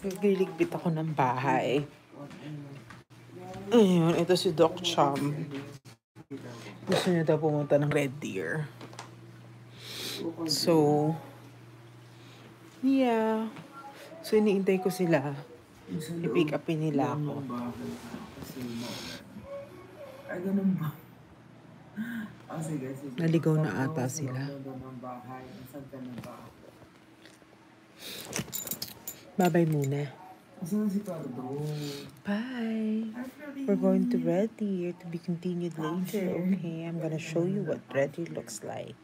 Nagliligpit ako ng bahay. Ayun, ito si Doc Chum. Gusto niya daw pumunta ng Red Deer. So, yeah. So, iniintay ko sila. I-pick upin nila ako. Ay, ganun ba? Sige. Naligaw na ata sila. Bye-bye muna. Bye. We're going to Red Deer to be continued later. Okay, I'm gonna show you what Red Deer looks like.